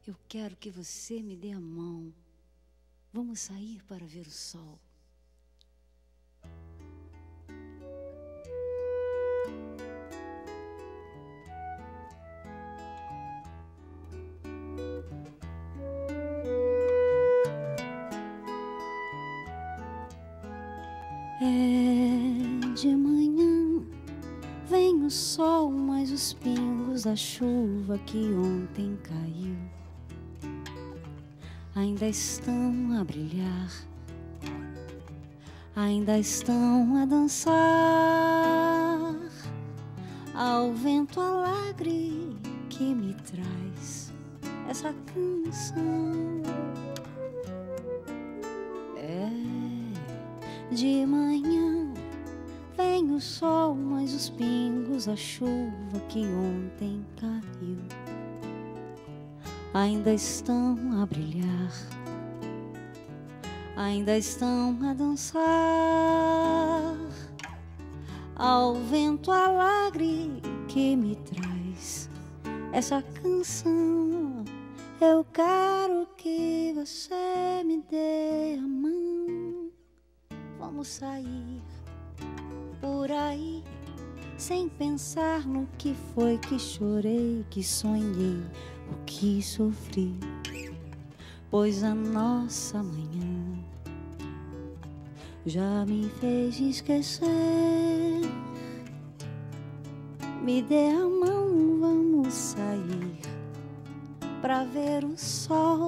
Eu quero que você me dê a mão. Vamos sair para ver o sol. É de manhã, vem o sol, mas os pingos da chuva que ontem caiu ainda estão a brilhar, ainda estão a dançar ao vento alegre que me traz essa canção. De manhã vem o sol, mas os pingos da chuva que ontem caiu ainda estão a brilhar, ainda estão a dançar ao vento alegre que me traz essa canção. Eu quero que você me dê a mão. Vamos sair por aí sem pensar no que foi que chorei, que sonhei, o que sofri, pois a nossa manhã já me fez esquecer. Me dê a mão, vamos sair pra ver o sol.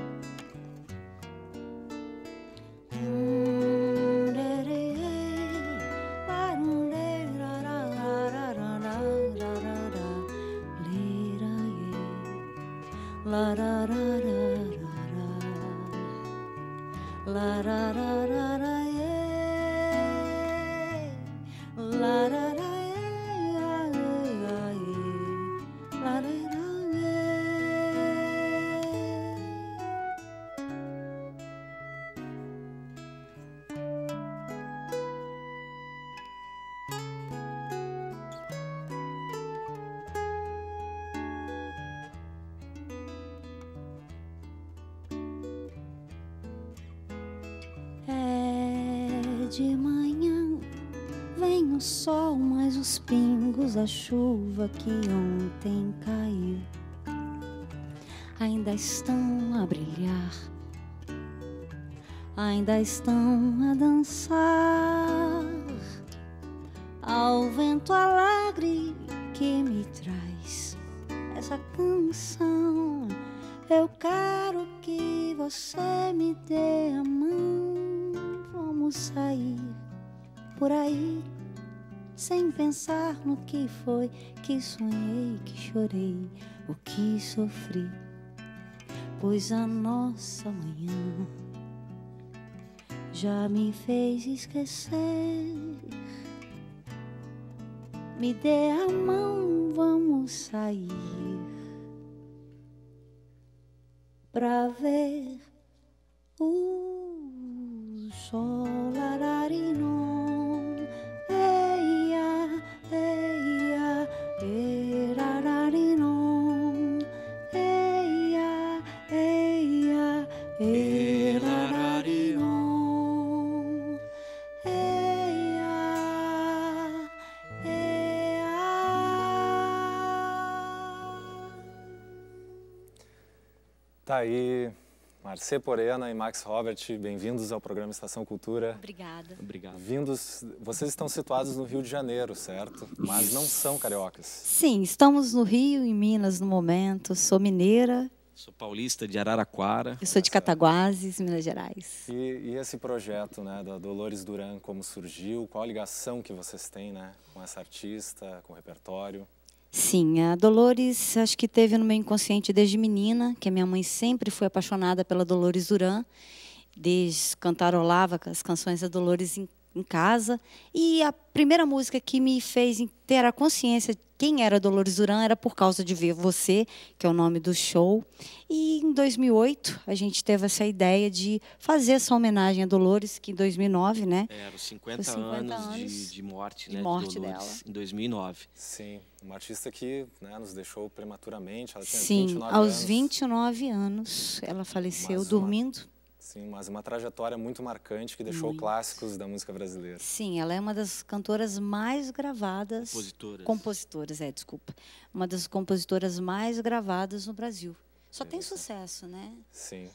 De manhã vem o sol, mas os pingos da chuva que ontem caiu ainda estão a brilhar, ainda estão a dançar ao vento alegre que me traz essa canção. Eu quero que você me dê a mão. Vamos sair por aí sem pensar no que foi que sonhei, que chorei, o que sofri, pois a nossa manhã já me fez esquecer. Me dê a mão, vamos sair pra ver o sol. Lararino, eia, eia, erararino, eia, eia, erararino, eia, eia. Tá aí Marcê Porena e Max Robert, bem-vindos ao programa Estação Cultura. Obrigada. Obrigado. Vocês estão situados no Rio de Janeiro, certo? Mas não são cariocas. Sim, estamos no Rio, em Minas, no momento. Sou mineira. Sou paulista de Araraquara. Eu sou de Cataguases, Minas Gerais. E esse projeto, né, da Dolores Duran, como surgiu? Qual a ligação que vocês têm, né, com essa artista, com o repertório? Sim, a Dolores acho que teve no meu inconsciente desde menina, que a minha mãe sempre foi apaixonada pela Dolores Duran, desde cantarolava as canções da Dolores em casa. E a primeira música que me fez ter a consciência de quem era Dolores Duran era Por Causa de Ver Você, que é o nome do show. E em 2008 a gente teve essa ideia de fazer essa homenagem a Dolores, que em 2009, né? Era os 50 anos de morte, né, de morte Dolores, dela. em 2009. Sim, uma artista que, né, nos deixou prematuramente. Ela tinha Sim, 29 aos anos. 29 anos ela faleceu dormindo. Sim, mas uma trajetória muito marcante que deixou Muito. clássicos da música brasileira. Sim, ela é uma das cantoras mais gravadas. Compositoras. Desculpa. Uma das compositoras mais gravadas no Brasil. Só tem sucesso, né? Sim.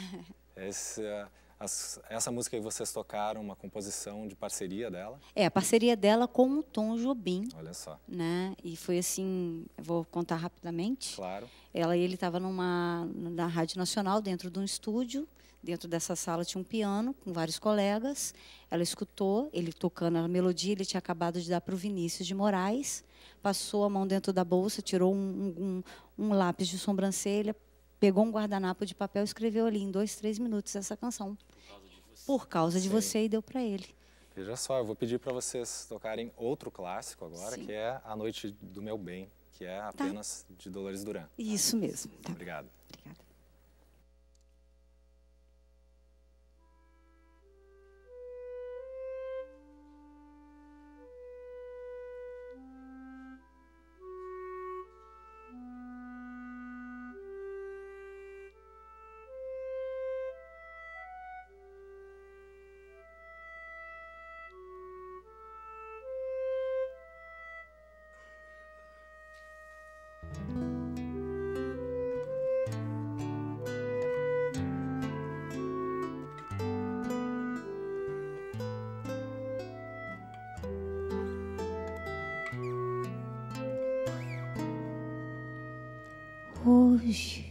Essa música que vocês tocaram, uma composição de parceria dela? É, a parceria dela com o Tom Jobim. Olha só. Né? E foi assim, eu vou contar rapidamente. Claro. Ele estava na Rádio Nacional, dentro de um estúdio. Dentro dessa sala tinha um piano com vários colegas. Ela escutou ele tocando a melodia. Ele tinha acabado de dar para o Vinícius de Moraes. Passou a mão dentro da bolsa, tirou um lápis de sobrancelha, pegou um guardanapo de papel e escreveu ali em 2, 3 minutos essa canção. Por Causa de Você, e deu para ele. Veja só, eu vou pedir para vocês tocarem outro clássico agora, Sim. que é A Noite do Meu Bem, que é apenas de Dolores Duran. Isso mesmo. Tá. Obrigado. Obrigada. Hoje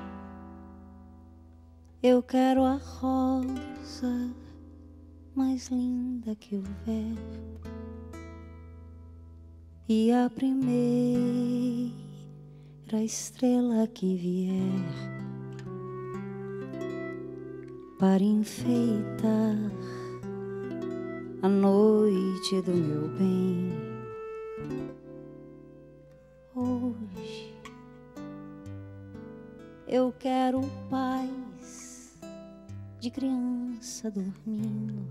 eu quero a rosa mais linda que houver e a primeira estrela que vier para enfeitar a noite do meu bem. Hoje eu quero paz de criança dormindo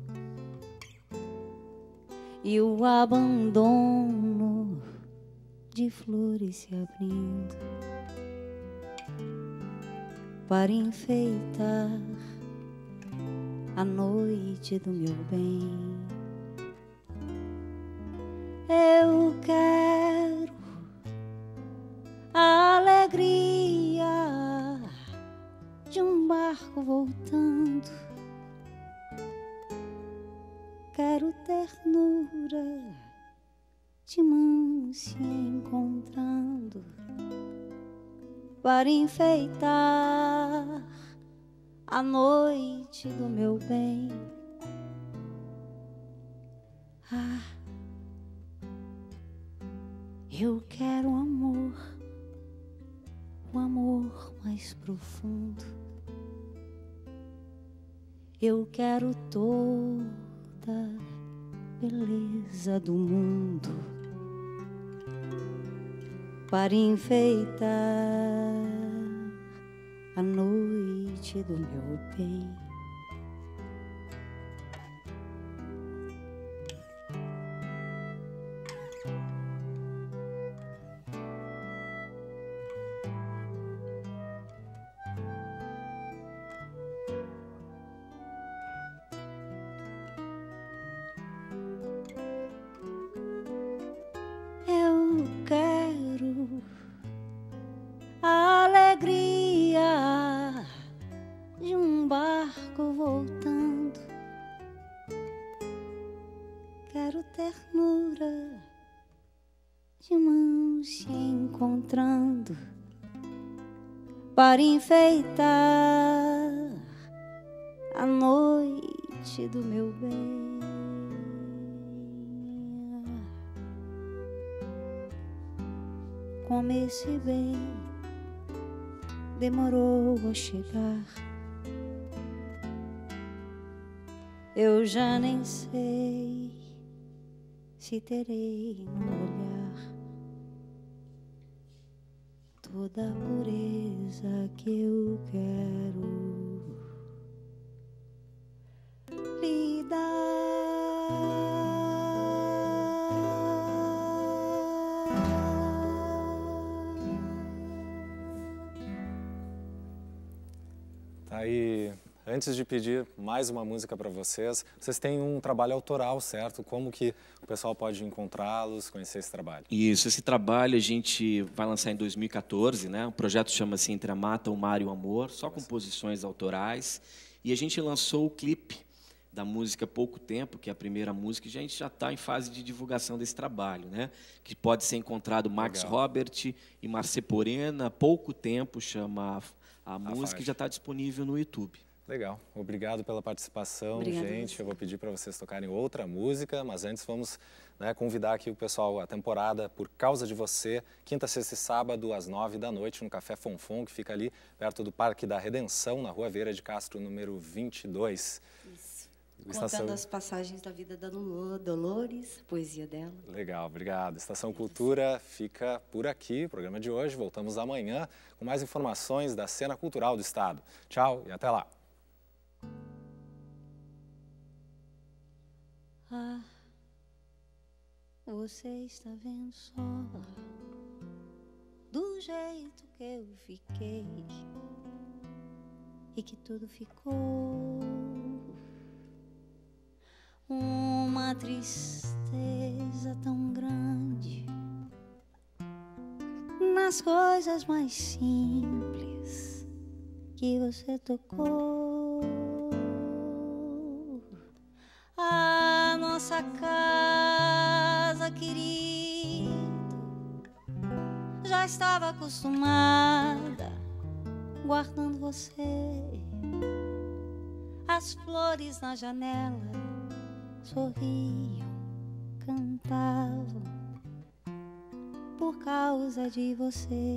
e o abandono de flores se abrindo para enfeitar a noite do meu bem. Eu quero a alegria de um barco voltando. Quero ternura de mãos se encontrando para enfeitar a noite do meu bem. Ah, eu quero amor, o amor mais profundo. Eu quero toda a beleza do mundo para enfeitar a noite do meu bem. Eu quero a alegria de um barco voltando. Quero ternura de mãos se encontrando para enfeitar a noite do meu bem. Como esse bem demorou a chegar, eu já nem sei se terei no olhar toda a pureza que eu quero lhe dar. Tá aí. Antes de pedir mais uma música para vocês têm um trabalho autoral, certo? Como que o pessoal pode encontrá-los, conhecer esse trabalho? Isso, esse trabalho a gente vai lançar em 2014, né? O projeto chama-se Entre a Mata, o Mar e o Amor, só composições autorais. E a gente lançou o clipe da música há pouco tempo, que é a primeira música, e a gente já está em fase de divulgação desse trabalho, né? Que pode ser encontrado Max Robert e Marcê Porena, há pouco tempo, chama a música, e já está disponível no YouTube. Legal, obrigado pela participação, Obrigada, gente. Eu vou pedir para vocês tocarem outra música, mas antes vamos, né, convidar aqui o pessoal, a temporada Por Causa de Você, quinta, sexta e sábado, às 9 da noite, no Café Fonfon, que fica ali perto do Parque da Redenção, na Rua Veira de Castro, número 22. Isso. Contando as passagens da vida da Dolores, poesia dela. Legal, obrigado. Estação Cultura fica por aqui, o programa de hoje. Voltamos amanhã com mais informações da cena cultural do Estado. Tchau e até lá. Ah, você está vendo só do jeito que eu fiquei e que tudo ficou uma tristeza tão grande nas coisas mais simples que você tocou. A nossa casa, querido, já estava acostumada guardando você. As flores na janela sorriam, cantavam por causa de você.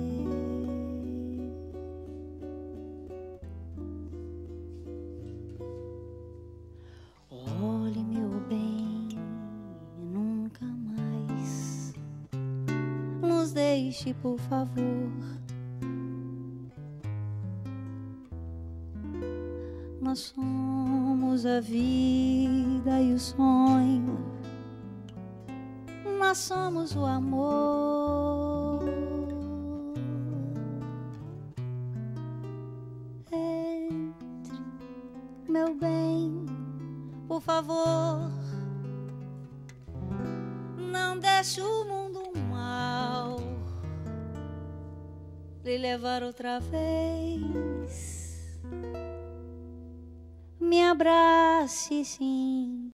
Olhe, meu bem, nunca mais nos deixe, por favor. Nós somos a vida e o sonho, nós somos o amor. Entre, meu bem, por favor, não deixe o mundo mal lhe levar outra vez. Me abrace, sim,